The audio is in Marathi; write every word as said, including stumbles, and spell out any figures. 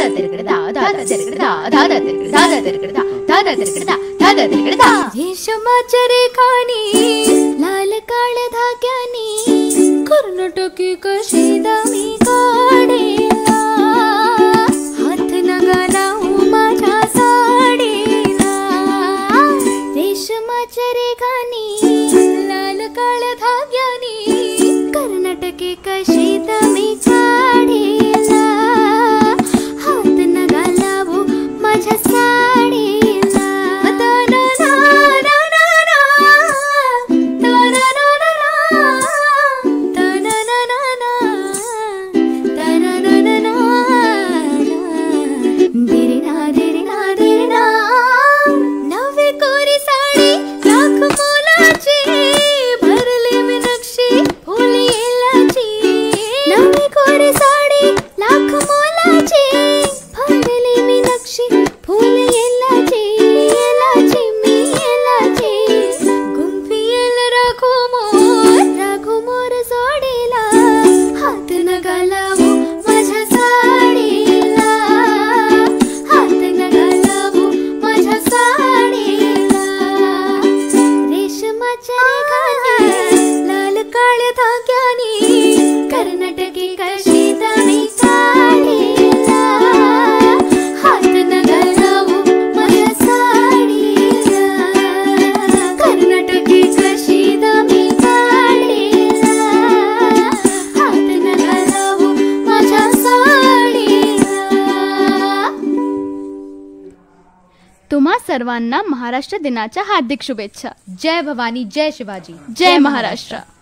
दादा तिरकड़ा दादा तिरकड़ा दादा तिरकड़ा दादा तिरकड़ा दादा तिरकड़ा दादा तिरकड़ा रेशमाच्या रेखानी लाल काळ धाग्यानी कर्नाटकी कशी दामी काढेला हात नगाला माझ्या साडीला रेशमाच्या रेखानी लाल काळ धाग्यानी कर्नाटकी कशी दामी काढेला हात नगाला माझ्या साडीला तुम्हा सर्वांना महाराष्ट्र दिनाच्या हार्दिक शुभेच्छा। जय भवानी, जय शिवाजी, जय महाराष्ट्र।